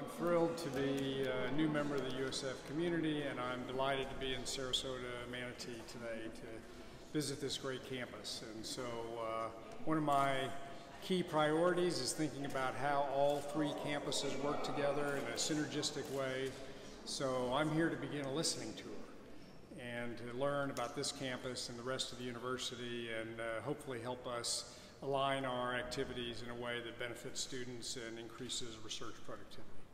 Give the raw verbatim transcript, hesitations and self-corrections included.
I'm thrilled to be a new member of the U S F community, and I'm delighted to be in Sarasota-Manatee today to visit this great campus. And so uh, one of my key priorities is thinking about how all three campuses work together in a synergistic way. So I'm here to begin a listening tour and to learn about this campus and the rest of the university, and uh, hopefully help us align our activities in a way that benefits students and increases research productivity.